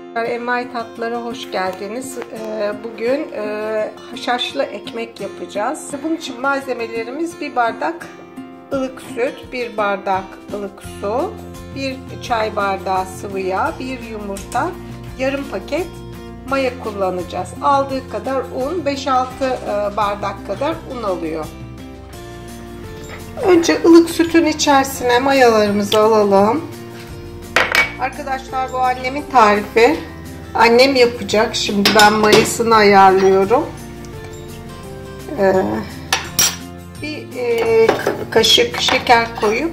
Envai Tatlılara hoş geldiniz. Bugün haşhaşlı ekmek yapacağız. Bunun için malzemelerimiz: 1 bardak ılık süt, 1 bardak ılık su, 1 çay bardağı sıvı yağ, 1 yumurta, yarım paket maya kullanacağız. Aldığı kadar un, 5-6 bardak kadar un alıyor. Önce ılık sütün içerisine mayalarımızı alalım. Arkadaşlar, bu annemin tarifi. Annem yapacak. Şimdi ben mayasını ayarlıyorum. Bir kaşık şeker koyup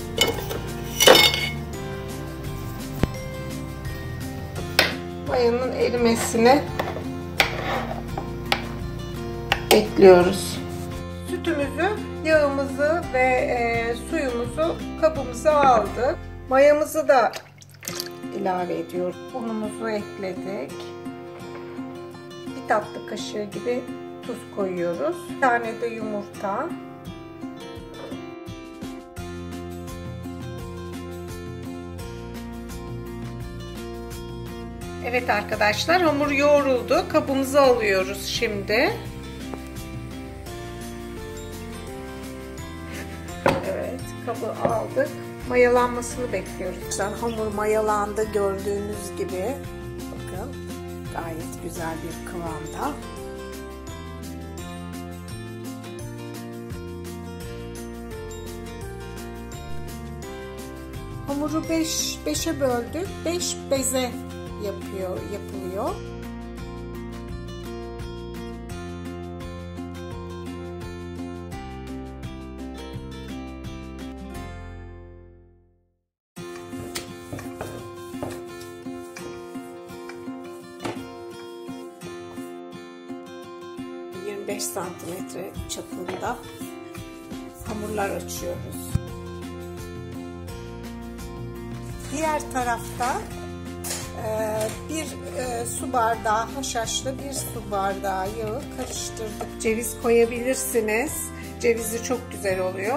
mayanın erimesini bekliyoruz. Sütümüzü, yağımızı ve suyumuzu kabımıza aldık. Mayamızı da ilave ediyoruz. Unumuzu ekledik. 1 tatlı kaşığı gibi tuz koyuyoruz. 1 tane de yumurta. Evet arkadaşlar, hamur yoğruldu. Kabımıza alıyoruz şimdi. Evet, kabı aldık. Mayalanmasını bekliyoruz. Hamur mayalandı, gördüğünüz gibi. Bakın, gayet güzel bir kıvamda. Hamuru 5'e böldük. 5 beze yapılıyor. ...25 santimetre çapında hamurlar açıyoruz. Diğer tarafta bir su bardağı haşhaşlı, 1 su bardağı yağı karıştırdık. Ceviz koyabilirsiniz. Cevizi çok güzel oluyor.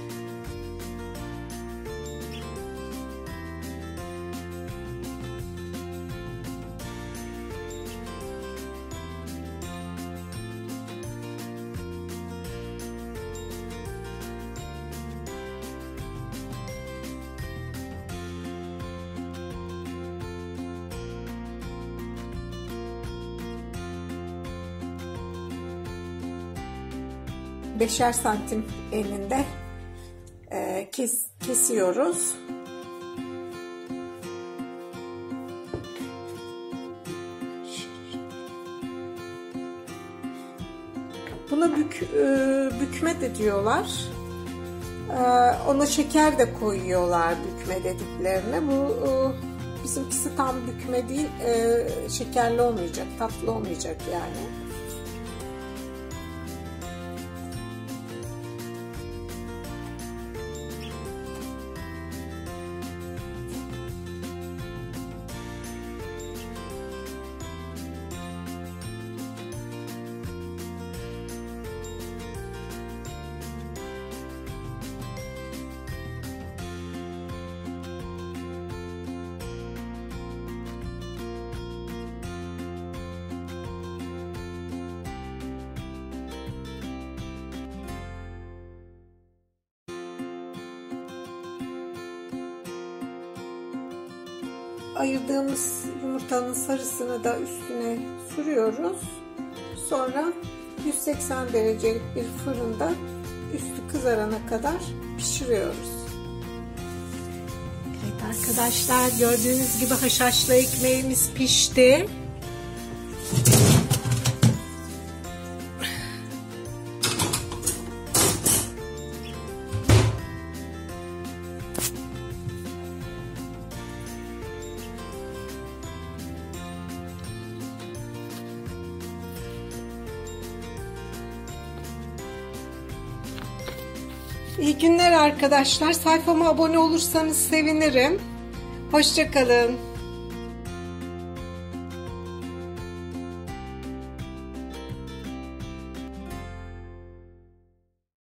Beşer santim eninde kesiyoruz. Buna bükme de diyorlar. Ona şeker de koyuyorlar bükme dediklerine. Bu bizimkisi tam bükme değil, şekerli olmayacak, tatlı olmayacak yani. Ayırdığımız yumurtanın sarısını da üstüne sürüyoruz. Sonra 180 derecelik bir fırında üstü kızarana kadar pişiriyoruz. Evet arkadaşlar, gördüğünüz gibi haşhaşlı ekmeğimiz pişti. İyi günler arkadaşlar. Sayfama abone olursanız sevinirim. Hoşça kalın.